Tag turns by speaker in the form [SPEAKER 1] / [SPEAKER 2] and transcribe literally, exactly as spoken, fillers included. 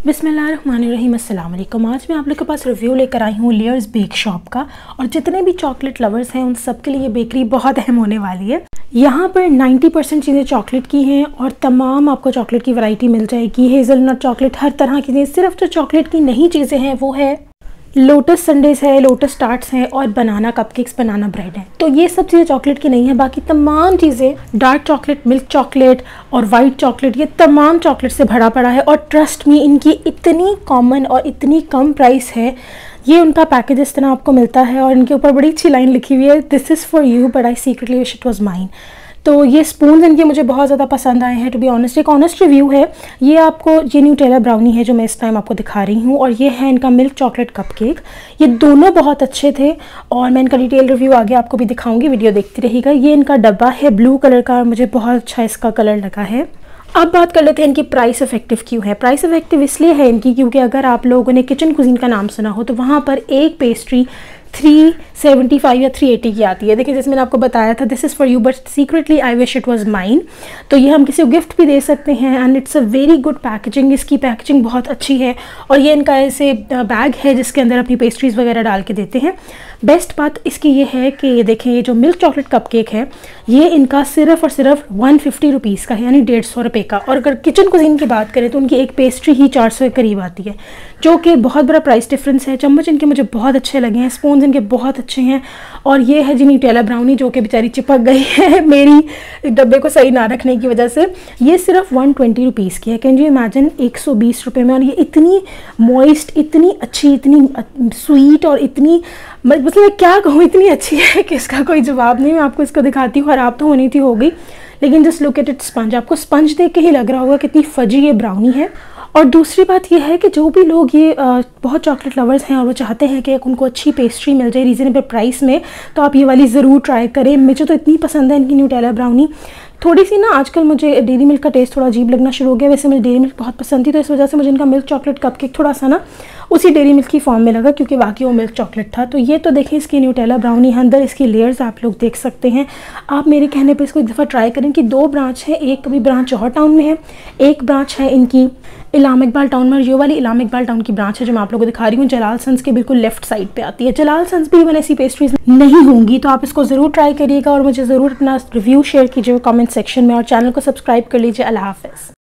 [SPEAKER 1] बिस्मिल्लाहिर्रहमानिर्रहीम, अस्सलाम वालेकुम। आज मैं आप लोग के पास रिव्यू लेकर आई हूँ लेयर्स बेक शॉप का। और जितने भी चॉकलेट लवर्स हैं उन सब के लिए बेकरी बहुत अहम होने वाली है। यहाँ पर नब्बे परसेंट चीज़ें चॉकलेट की हैं और तमाम आपको चॉकलेट की वैरायटी मिल जाएगी। हेज़लनट चॉकलेट, हर तरह की चीज़ें। सिर्फ जो चॉकलेट की नई चीज़ें हैं वो है लोटस संडेज है, लोटस टार्ट्स हैं और बनाना कपकेक्स, बनाना ब्रेड है। तो ये सब चीज़ें चॉकलेट की नहीं है। बाकी तमाम चीज़ें डार्क चॉकलेट, मिल्क चॉकलेट और वाइट चॉकलेट, ये तमाम चॉकलेट से भरा पड़ा है। और ट्रस्ट मी, इनकी इतनी कॉमन और इतनी कम प्राइस है। ये उनका पैकेज इस तरह आपको मिलता है और इनके ऊपर बड़ी अच्छी लाइन लिखी हुई है, this is for you but I secretly wish it was mine. तो ये स्पून इनके मुझे बहुत ज़्यादा पसंद आए हैं। टू बी ऑनेस्ट, एक ऑनेस्ट रिव्यू है। ये आपको ये न्यूटेला ब्राउनी है जो मैं इस टाइम आपको दिखा रही हूँ, और ये है इनका मिल्क चॉकलेट कपकेक। ये दोनों बहुत अच्छे थे और मैं इनका डिटेल रिव्यू आगे आपको भी दिखाऊंगी, वीडियो देखती रहिएगा। ये इनका डब्बा है ब्लू कलर का और मुझे बहुत अच्छा इसका कलर लगा है। अब बात कर लेते हैं इनकी प्राइस इफेक्टिव क्यों है। प्राइस इफेक्टिव इसलिए है इनकी क्योंकि अगर आप लोगों ने किचन कुजीन का नाम सुना हो तो वहाँ पर एक पेस्ट्री थ्री सेवेंटी फाइव या थ्री एटी की आती है। देखिए, जैसे मैंने आपको बताया था, this is for you but secretly I wish it was mine. तो ये हम किसी को गिफ्ट भी दे सकते हैं and it's a very good packaging. इसकी पैकेजिंग बहुत अच्छी है और ये इनका ऐसे बैग है जिसके अंदर अपनी पेस्ट्रीज़ वगैरह डाल के देते हैं। बेस्ट बात इसकी ये है कि ये देखें, ये जो मिल्क चॉकलेट कपकेक है ये इनका सिर्फ और सिर्फ वन फिफ्टी रुपीज़ का है, यानी डेढ़ सौ रुपये का। और अगर किचन कुजीन की बात करें तो उनकी एक पेस्ट्री ही चार सौ के करीब आती है, जो कि बहुत बड़ा प्राइस डिफरेंस है। चम्मच इनके मुझे बहुत अच्छे लगे हैं, स्पून इनके बहुत अच्छे हैं। और ये है जी न्यूटेला ब्राउनी, जो कि बेचारी चिपक गई है मेरी डब्बे को सही ना रखने की वजह से। ये सिर्फ वन ट्वेंटी रुपीज़ की है। कैन यू इमेजिन, एक सौ बीस रुपये में। और ये इतनी मॉइस्ट, इतनी अच्छी, इतनी स्वीट और इतनी, मतलब मैं क्या कहूँ, इतनी अच्छी है कि इसका कोई जवाब नहीं। मैं आपको इसको दिखाती हूँ। ख़राब तो होनी थी हो गई, लेकिन just look at it sponge. आपको स्पंज देख के ही लग रहा होगा कितनी फजी ये ब्राउनी है। और दूसरी बात यह है कि जो भी लोग ये आ, बहुत चॉकलेट लवर्स हैं और वो चाहते हैं कि उनको अच्छी पेस्ट्री मिल जाए रीज़नेबल प्राइस में, तो आप ये वाली ज़रूर ट्राई करें। मुझे तो इतनी पसंद है इनकी न्यूटेला ब्राउनी। थोड़ी सी ना आजकल मुझे डेयरी मिल्क का टेस्ट थोड़ा अजीब लगना शुरू हो गया। वैसे मुझे डेयरी मिल्क बहुत पसंद थी, तो इस वजह से मुझे इनका मिल्क चॉकलेट कपकेक थोड़ा सा ना उसी डेयरी मिल्क की फॉर्म में लगा, क्योंकि बाकी वो मिल्क चॉकलेट था। तो ये तो देखें इसकी न्यूटेला ब्राउनी है, अंदर इसकी लेयर्स आप लोग देख सकते हैं। आप मेरे कहने पर इसको एक दफ़ा ट्राई करें कि दो ब्रांच है, एक कभी ब्रांच जौहर टाउन में है, एक ब्रांच है इनकी इलाम इकबाल टाउन में। ये वाली इलाम इकबाल टाउन की ब्रांच है जो मैं आप लोगों को दिखा रही हूँ, जलाल सन्स के बिल्कुल लेफ्ट साइड पे आती है। जलाल सन्स भी इवन ऐसी पेस्ट्रीज नहीं होंगी, तो आप इसको ज़रूर ट्राई करिएगा और मुझे ज़रूर अपना रिव्यू शेयर कीजिएगा कमेंट सेक्शन में, और चैनल को सब्सक्राइब कर लीजिए। अल्लाह हाफ़िज़।